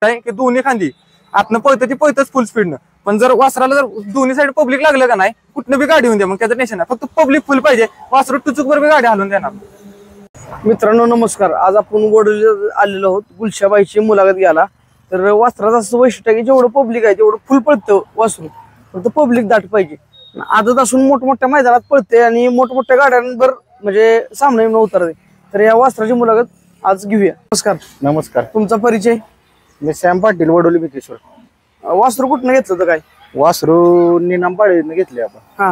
गोष्ट आहे की दोन्ही खांदी आतनं पळतं ती पळतच फुल स्पीडनं, पण जर वासराला जर दोन्ही साईड पब्लिक लागलं का नाही, कुठनं बी गाडी होऊन द्या, मग त्याचं टेन्शन नाही. फक्त पब्लिक फुल पाहिजे, वासरू टुचूक बरोबर गाडी हलवून देणार. मित्रांनो नमस्कार. आज आपण वडोली आलेलो आहोत गुलशाबाईची मुलाखत घ्यायला. तर वासराचं असं वैशिष्ट्य आहे की जेवढं पब्लिक आहे तेवढं फुल पळतं वासरू, फक्त पब्लिक दाट पाहिजे. आदत असून मोठमोठ्या मैदानात पळते आणि मोठमोठ्या गाड्यांवर म्हणजे सामने येऊन उतरते. तर या वासराची मुलाखत आज घेऊया. नमस्कार. नमस्कार. तुमचा परिचय? मी सॅम पाटील, वडोली बिकेश्वर. वासरू कुठनं घेतलं होतं काय? वासरू निनामपाडीने घेतले आपण. हा,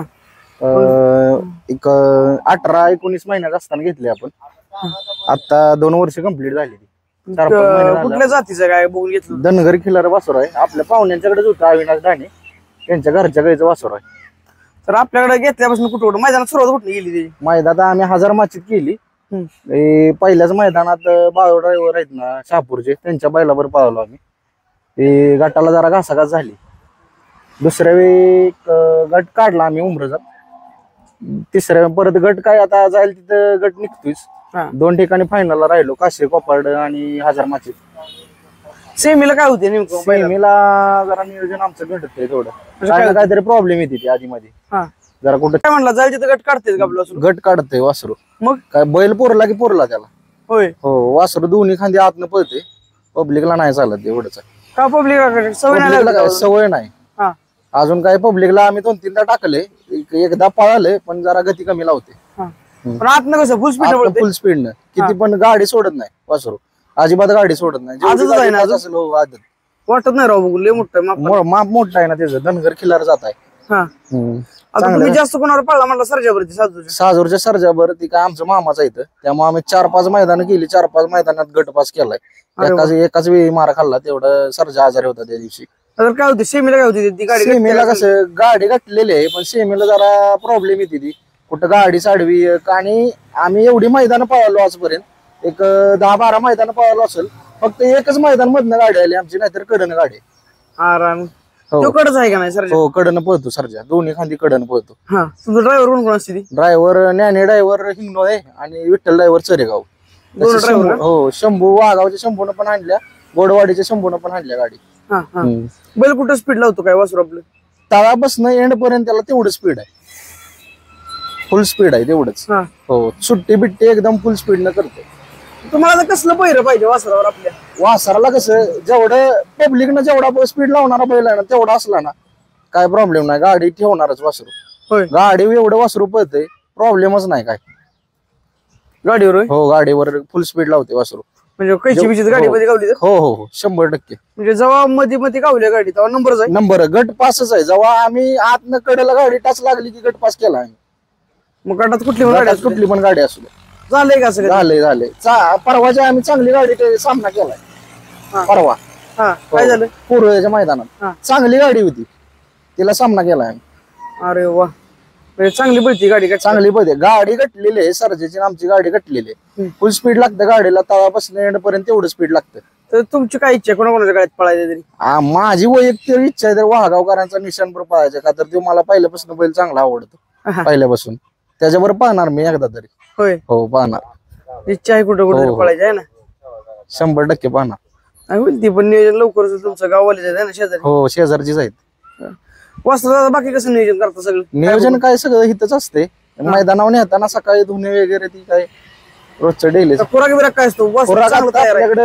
एक 18-19 महिन्यात असताना घेतले आपण. आता 2 वर्ष कंप्लीट झाली. कुठल्या जातीचं काय बघून घेतलं? धनगर खिलार वासरू आहे. आपल्या पाहुण्यांच्याकडेच होतं, अविनाश दाणे त्यांच्या घरच्या गाईचं वासरू आहे. तर आपल्याकडे घेतल्यापासून कुठं मैदानात सुरुवात कुठली गेली त्याची? मैदानात आम्ही 1000 माचीत केली. पहिल्याच मैदानात बाळू ड्रायव्हर आहेत ना शहापूरचे, त्यांच्या बैलावर पळवलो आम्ही. ते गटाला जरा घासाघास झाली. दुसऱ्या वेळी गट काढला आम्ही उमरचा. तिसऱ्या परत गट काय आता जाईल तिथं गट निघतोच. 2 ठिकाणी फायनलला राहिलो, काशे कोपाड आणि 1000 माचीत. सेमीला काय होते नेमकं? सेमीला जरा नियोजन आमचं घडत आहे थोडं, काहीतरी प्रॉब्लेम येते ती आधी मध्ये. जरा कुठं काय म्हणला जाईल तिथं गट काढते का आपलं? गट काढतंय वासरू. मग काय बैल पोरला की पोरला त्याला. होय हो, वासरू दोन्ही खांदी आतनं पळते. पब्लिकला नाही चालत एवढंच. का पब्लिक सवय नाही अजून काय. पब्लिकला आम्ही 2-3दा टाकले, एकदा पळाले पण जरा गती कमी लावते. पण आतनं कसं फुल स्पीड? फुल स्पीडनं किती पण गाडी सोडत नाही वासरू, अजिबात गाडी सोडत नाही. आदत वाटत नाही राव, बघू लय मोठं माप मोठा आहे ना त्याचं. धनगर खिलार जात आहे. तुम्ही जास्त कोणावर पळला म्हणला? सर्जावरती, साजूरच्या सर्जावर. ती काय आमचं मामाचा इथं, त्यामुळे आम्ही 4-5 मैदानं केली. 4-5 मैदानात गट पास केलाय. एकाच वेळी मारा खाल्ला. तेवढं सर्जा आजारी होता त्या दिवशी. काय होती सेमीला? काय होती ती गाडी? सेमीला कसं गाडी घटलेली आहे, पण सेमीला जरा प्रॉब्लेम येते ती. कुठं गाडी साडवी. आणि आम्ही एवढी मैदानं पळालो आजपर्यंत, एक 10-12 मैदानं पळालो असेल. फक्त एकच मैदान मधनं गाडी आली आमची, नाहीतर कडनं गाडी. कडच आहे का नाही सर? हो, कडनं पळतो सर्जा. दोन्ही खांदी कडनं पळतो. तुमचा ड्रायव्हर कोण असते? ड्रायव्हर ज्ञानी ड्रायव्हर हिंगणो आहे आणि विठ्ठल ड्रायव्हर चरेगाव. हो, शंभू वाघावच्या शंभूनं पण आणल्या, गोडवाडीच्या शंभूनं पण आणल्या गाडी. बैल कुठं स्पीड लावतो काय वासरू आपलं? तळापासून एंड पर्यंत त्याला तेवढं स्पीड आहे. फुल स्पीड आहे तेवढंच. हो, सुट्टी बिट्टी एकदम फुल स्पीड न करतो. तुम्हाला कसलं बैर पाहिजे वासरावर आपल्या? वासराला कसं जेवढं पब्लिकनं जेवढा स्पीड लावणारा बैल आहे ना, तेवढा असला ना काय प्रॉब्लेम नाही. गाडी ठेवणारच वासरू. गाडी एवढं वासरू पळतंय, प्रॉब्लेमच नाही काय गाडीवर. हो, गाडीवर फुल स्पीड लावते वासरू. म्हणजे कैची बिची गाडीमध्ये गावली? हो हो हो, 100%. म्हणजे जेव्हा मध्ये गावल्या गाडी तेव्हा नंबर जाईल? नंबर गट पासच आहे. जेव्हा आम्ही आतनं कडेला गाडी टाच लागली की गट पास केला आम्ही. मग गटात कुठली पण गाडी असू दे. झालंय का सगळं? झालंय. परवाच्या आम्ही चांगली गाडी सामना केलाय परवा. काय झालं? पूर्वेच्या मैदानात चांगली गाडी होती, तिला सामना केलाय आम्ही. अरे वा, चांगली पळती गाडी? चांगली पळते. गाडी गटलेली आहे सर्जेची, आमची गाडी गटलेली आहे. फुल स्पीड लागतं गाडीला, तळापासून एंड पर्यंत तेवढं स्पीड लागतं. तर तुमची काय इच्छा कोणाकोणाच्या गाडीत पळायची तरी? माझी वैयक्तिक इच्छा आहे तर वाघावकरांचा निशाणपूर पळायचा, का तर तो मला पहिल्यापासून बैल चांगला आवडतो. पहिल्यापासून त्याच्यावर पाहणार मी एकदा तरी. होय हो, पाहणार. इच्छा आहे कुठं कुठं पळायची आहे ना? 100% पाहणार. होईल ती पण नियोजन लवकर. तुमचं गाववाले आहे ना शेजारी? हो, शेजारचीच आहेत. वासरा बाकी कसं नियोजन करता? सगळं नियोजन काय सगळं इथंच असते. मैदानावर नेताना सकाळी धुणे वगैरे ती काय रोजचं डेली. खुराक बिराक काय असतो आपल्याकडे?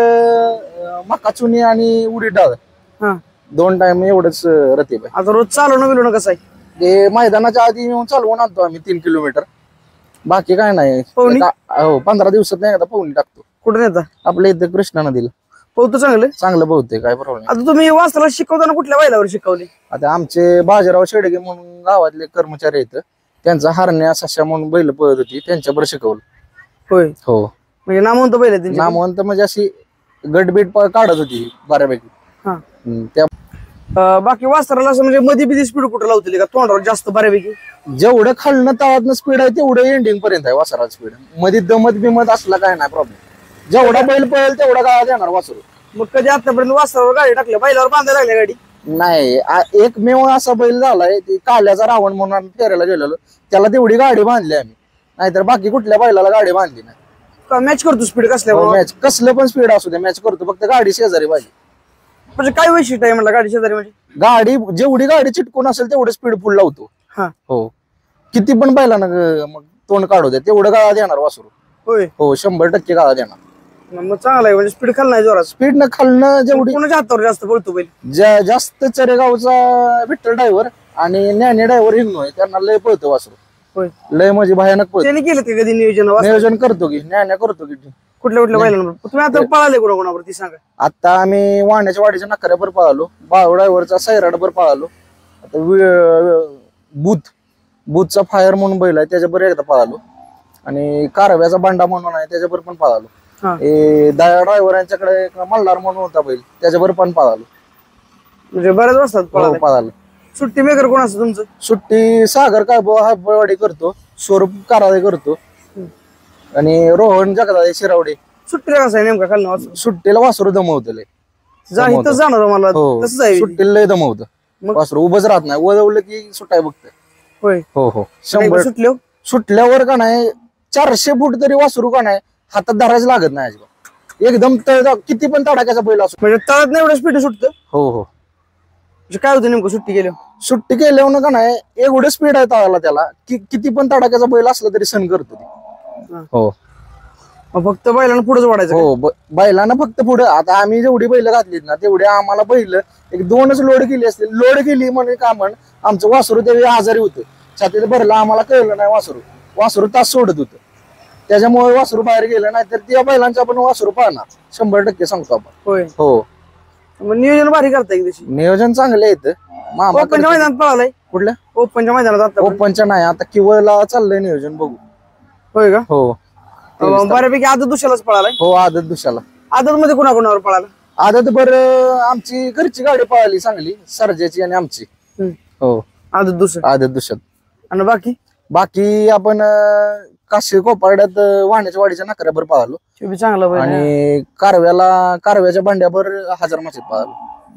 मका चुनी आणि उडीद डाळ 2 टाइम एवढंच रतीब आहे. आता रोज चालवणं बिलवणं कसं आहे? ते मैदानाच्या आधी येऊन चालवून आणतो आम्ही 3 किलोमीटर. बाकी काय नाही. हो, 15 दिवसात नाही एकदा पवनी टाकतो. कुठे नेता? आपल्या इथे कृष्णा नदीला. पोहतो चांगलं पोहते, काय प्रॉब्लेम. आता तुम्ही वासराला शिकवताना कुठल्या बैलावर शिकवले? आता आमचे बाजीराव शेडगे म्हणून गावातले कर्मचारी आहेत, त्यांचा हरण्या सशा म्हणून बैल पळत होती, त्यांच्यावर शिकवलं. होय. हो, म्हणजे नामवंत बैल आहे? नामवंत म्हणजे अशी गटबीट काढत होती बऱ्यापैकी. त्या बाकी वासराला असं म्हणजे मध्ये बिधी स्पीड कुठं लावतील का तोंडावर जास्त बऱ्यापैकी? जेवढं खालनं तळातनं स्पीड आहे तेवढं एंडिंग पर्यंत आहे वासराला स्पीड. मध्ये दमत बिमत असला काय नाही प्रॉब्लेम. जेवढा बैल पळेल तेवढा गाळा देणार वासरू. मग कधी आतापर्यंत वासरावर गाडी टाकल्या, बैलावर बांधायला लागल्या गाडी? नाही, एकमेव असा बैल झालाय ती काल्याचा रावण म्हणून आम्ही फेरायला गेलेलो, त्याला तेवढी गाडी बांधली आम्ही. नाहीतर बाकी कुठल्या बैलाला गाडी बांधली नाही. मॅच करतो स्पीड कसल्या? मॅच कसलं पण स्पीड असू दे मॅच करतो, फक्त गाडी शेजारी पाहिजे. म्हणजे काय वैशिष्ट्य आहे म्हणलं गाडी शेजारी म्हणजे? गाडी जेवढी गाडी चिटकून असेल तेवढं स्पीड फुल लावतो. हा हो, किती पण बैला ना मग तोंड काढू दे तेवढं गाळा देणार वासरू. होय. हो 100% गाळा देणार. मग चांगला आहे म्हणजे स्पीड खाल नाही जोरात. स्पीड न खालनं जेवढी कोणाच्या हातावर जास्त पळतो बैल? जास्त चरेगावचा विठ्ठल ड्रायव्हर आणि ज्ञानी ड्रायव्हर हिंगणो आहे त्यांना लय पळतो वासरू. होय. लय म्हणजे भयानक पळतो. त्याने केलं का कधी नियोजन? नियोजन करतो की ज्ञान्या करतो की. कुठल्या कुठल्या बैलांवर तुम्ही आता पळाले कोणाकोणावर ती सांगा. आता आम्ही वाण्याच्या वाडीच्या नकऱ्यावर पळालो, बाळू ड्रायव्हरचा सैराडवर पळालो. आता बुथचा फायर म्हणून बैल आहे त्याच्यावर एकदा पळालो आणि कारव्याचा बांडा म्हणून आहे त्याच्यावर पण पळालो. हा. दया ड्रायव्हर यांच्याकडे एक मल्हार म्हणून होता बैल त्याच्यावर पण पळालो. म्हणजे बऱ्याच वाजतात हो, पळाले. पळालो. सुट्टी मेकर कोण असतं तुमचं? सुट्टी सागर कायवाडी करतो, स्वरूप काराळे करतो आणि रोहन जगदाळे शिरावडे. सुट्टीला कसं आहे नेमका खालनं वाजता? सुट्टीला वासरू दमवतले. जा इथं जाणार मला हो, तसंच आहे. सुट्टीला लय दमवतं मग? वासरू, उभंच राहत नाही, वळवलं की सुटाय बघतं. होय. हो हो, एकदा 100. सुटले सुटल्यावर का नाही 400 फूट तरी वासरू का नाही हातात धरायचं लागत नाही अजिबात. एकदम किती पण तडाख्याचा बैल असो. म्हणजे तळात नाही एवढं स्पीड सुटतं? हो हो. म्हणजे काय होतं नेमकं सुट्टी गेल्यावर? सुट्टी केल्यावर का नाही एवढं स्पीड आहे तळाला त्याला की किती पण तडाख्याचा बैल असला तरी सण करतो ते. हा. हो मग फक्त बैलांना पुढेच वाढायचं का? हो, बैलांना फक्त पुढे. आता आम्ही जेवढी बैल घातलीत ना तेवढी आम्हाला बैल एक 2च लोड केली असतील. लोड केली म्हणून का म्हण आमचं वासरू त्यावेळी आजारी होतं, छातीत भरलं, आम्हाला कळलं नाही. वासरू तास सोडत होतं त्याच्यामुळे वासरू बाहेर गेलं नाही तर त्या बैलांचं आपण वासरू पाहणार 100% सांगतो आपण. होय. हो, मग नियोजन भारी करताय की तशी. नियोजन चांगलं येतं. मामा ओपनच्या मैदानात पळालाय? कुठल्या ओपनच्या मैदानात आता? ओपनच्या नाही, आता किवळला चाललंय नियोजन, बघू. होय का? हो बऱ्यापैकी आदत दुसऱ्यालाच पळालाय. हो, आदत दुसऱ्याला. आदत मध्ये कोणाकोणावर पळाला? आदत आमची घरची गाडी पळाली चांगली, सर्जाची आणि आमची. हो, आदत दुसरं आदत दुसऱ्यात. आणि बाकी आपण काशी कोपारड्यात वाण्याच्या वाडीच्या नकऱ्यावर पळालो ते बी चांगला बैल आहे. आणि कारव्याच्या भांड्यावर हजार माचीत पळालो.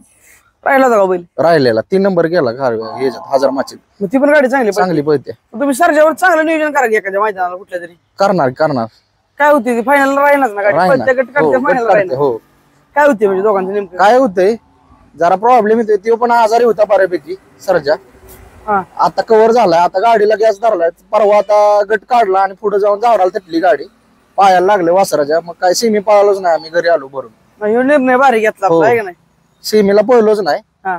राहिला का बैल? राहिलेला 3 नंबर गेला कारव्या ह्याच्यात हजार माचीत. मग ती पण गाडी चांगली चांगली पळते. तुम्ही सरजावर चांगलं नियोजन करा की एखाद्या मैदानाला कुठल्या तरी. करणार काय होती ती फायनल राहिनाच ना गाडी? राहिना. पळत्या गट हो, काढत्या गट final काढते. राहिना. हो, काय होते म्हणजे दोघांचं नेमकं? काय होतंय जरा प्रॉब्लेम येतोय. तो पण आजारी होता बऱ्यापैकी सर्जा. हा. आता कव्हर झालाय, आता गाडीला गॅस धरलाय. परवा आता गट काढला आणि पुढे जाऊन झाडाला तटली गाडी, पायाला लागले वासराच्या. मग काय सेमी पळालोच नाही, आम्ही घरी आलो भरून. मग ह्यो निर्णय भारी घेतला हो. आपला, आहे का नाही? सेमीला पळलोच नाही, हा.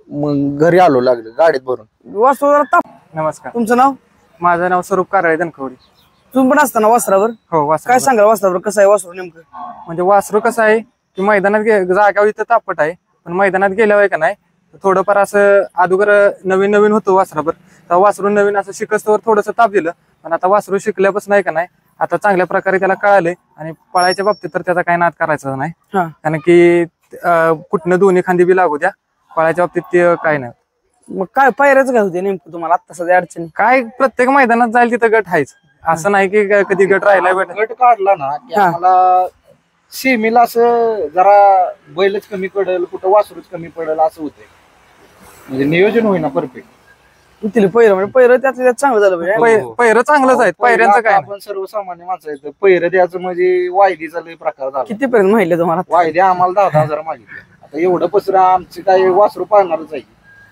मग घरी आलो लागले गाडीत भरून. वासरू जरा ताप. नमस्कार, तुमचं नाव? माझं नाव स्वरूप काराळे धनकवडी. तुम्ही पण असताना वासरावर हो, वासरू. काय सांगाल वासरावर कसं आहे वासरू नेमकं? म्हणजे वासरू कसं आहे की मैदानात जागावर इथं तापट आहे, पण मैदानात गेल्यावर का नाही थोडंफार असं अगोदर नवीन नवीन होतो वासरावर, तर वासरू नवीन असं शिकस्तवर थोडंसं ताप दिलं. पण आता वासरू शिकल्यापासून आहे का नाही आता चांगल्या प्रकारे त्याला कळालंय आणि पळायच्या बाबतीत तर त्याचा काही नाद करायचा नाही. हा. कारण की कुठनं दोन्ही खांदी बी लागू द्या, पळायच्या बाबतीत ते काय नाही. मग काय पायऱ्याच काय होते नेमकं तुम्हाला आता सध्या अडचणी? काय प्रत्येक मैदानात जाईल तिथं गट आहेच, असं नाही की कधी गट राहिला गट काढला ना की हा. आम्हाला सेमीला असं जरा बैलच कमी पडेल, कुठं वासरूच कमी पडेल असं होतंय. म्हणजे नियोजन होईना परफेक्ट. होतील पहिरं म्हणजे पहिरं त्यातल्या त्यात चांगलं झालं पाहिजे. पहिरं चांगलंच आहेत, पायऱ्यांचं काय नाही. आपण सर्वसामान्य माणसं आहेत, पहिरं द्यायचं म्हणजे वायदीचा लय प्रकार झाला. किती पर्यंत माहिती तुम्हाला? वायदे आम्हाला 10,000 मागितले. आता एवढं पसरा आमची काय वासरू पाळणारच आहे.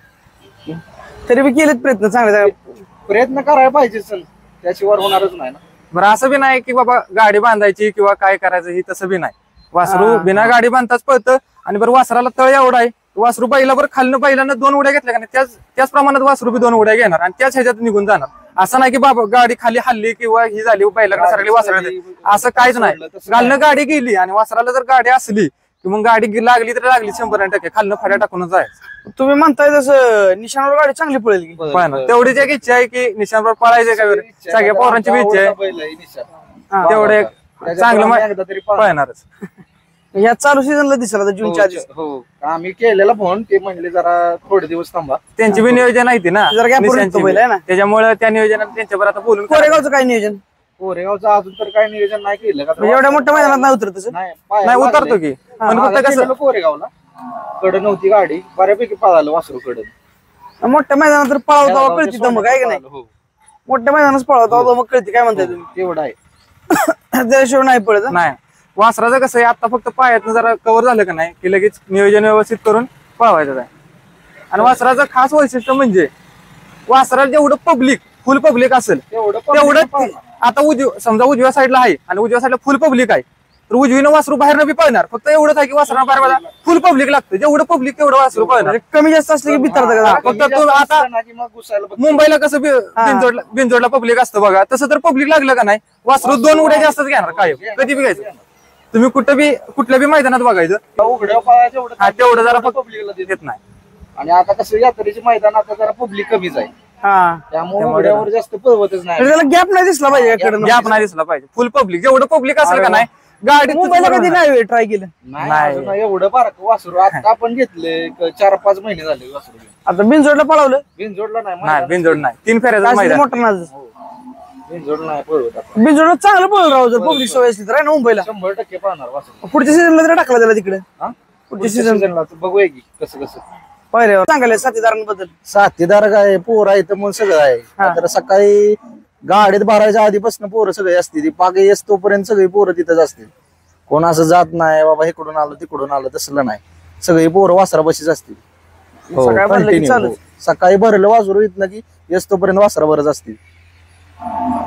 तरी बी केलेत प्रयत्न चांगले. प्रयत्न करायला पाहिजे सण, त्याशिवाय होणारच नाही ना. बरं असं बी नाही की बाबा गाडी बांधायची किंवा काय करायचं ही तसं बी नाही. वासरू हा. बिना गाडी बांधताच पळतं आणि बरं वासराला तळ एवढा आहे, वासरू बैला बरं खालनं बैलानं 2 उड्या घेतल्या का नाही त्याच प्रमाणात वासरू बी 2 उड्या घेणार आणि त्याच ह्याच्यात निघून जाणार. असं नाही की बाबा गाडी खाली हल्ली किंवा ही झाली बैलाकडे सरकली वासराला, असं काहीच नाही. खालनं गाडी गेली आणि वासराला जर गाडी असली की मग गाडी लागली तर लागली 100% खालनं फड्या टाकूनच जायचं. तुम्ही म्हणताय तसं निशाणावर गाडी चांगली पळेल की? पण तेवढीच एक इच्छा आहे की निशाणवर पळायचे काय बरं, सगळ्या पोरांची बी इच्छा आहे तेवढे चांगलं पळणारच. या चालू सीझनला दिसला जूनच्या आधी. हो, आम्ही केलेला फोन, ते म्हणले जरा थोडे दिवस थांबा. त्यांची बी नियोजन आहे ती ना जरा gap पडून निशांची तो बैल बी. आहे ना. त्याच्यामुळे त्या नियोजनात त्यांच्यावर आता बोलून कोरेगावचं काय नियोजन? कोरेगावचं अजून तर काय नियोजन नाही केलं. म्हणजे एवढ्या मोठ्या मैदानात नाही उतरत तसं? नाही उतरतो की, पण फक्त कसं कोरेगावला कडे नव्हती गाडी, बऱ्यापैकी पळालं वासरू कडे. मोठ्या मैदानात तर पळावता कळती दमक आहे का नाही? हो, मोठ्या मैदानात पळावता दमक कळती, काय म्हणताय तुम्ही? तेवढा आहे. त्याशिवाय नाही पळत. नाही. वासराचं कसं आहे आता फक्त पायातनं जरा कव्हर झालं का नाही की लगेच नियोजन व्यवस्थित करून पळवायचं आहे. आणि वासराचं खास वैशिष्ट्य म्हणजे वासराला जेवढं पब्लिक फुल पब्लिक असेल तेवढं आता समजा उजव्या साईडला आहे आणि उजव्या साईडला फुल पब्लिक आहे तर उजवीनं वासरू बाहेरनं बी पळणार. फक्त एवढंच आहे की वासरा बाहेर फुल पब्लिक लागतं. जेवढं पब्लिक तेवढं वासरू पळणार. कमी जास्त असले की भितर फक्त तो आता मुंबईला कसं बिनजोडला पब्लिक असतं बघा तसं तर पब्लिक लागलं का नाही वासरू 2 उड्या जास्तच घेणार कायम कधी बी घ्यायचं. तुम्ही कुठल्या बी मैदानात बघायचं तेवढं जरा पब्लिकला देत नाही. आणि आता कसं यात्रेचे मैदान आता जरा पब्लिक कमीच आहे त्यामुळे उघड्यावर जास्त पळवतच नाही. त्याला गॅप नाही दिसला पाहिजे गॅप नाही दिसला पाहिजे. फुल पब्लिक जेवढं पब्लिक असेल का नाही गाडी मुंबईला कधी नाही ट्राय केलं. नाही एवढं बारक वासरू आता आपण घेतले 4-5 महिने झाले वासरू. आता बिनजोडला पळवलं बिनजोडला नाही बिनजोड नाही 3 फेऱ्याचं मैदान मोठं नाच बिनजोड नाही पळवत आता. बिनजोडला चांगलं पळलं राहू जर पब्लिक सवय असली तर आहे ना मुंबईला. 100% पळणार वासरू. पुढच्या सीझनला तरी टाकला त्याला तिकडे. पुढच्या सीझनला बघूया की कसं पायऱ्यावर सांगायला साथीदारांबद्दल. साथीदार काय पोर आहे तर मग सगळं आहे. तर सकाळी गाडीत भरायच्या आधीपासून पोरं सगळे असतील पाक येस तोपर्यंत सगळी पोरं तिथंच असतील. कोण असं जात नाही बाबा इकडून आलं तिकडून आलं तसलं नाही. सगळी पोरं वासरापाशीच असतील. सकाळी भरलं की चालू. सकाळी भरलं वासरू इथनं की येस तोपर्यंत वासरा भरच असतील.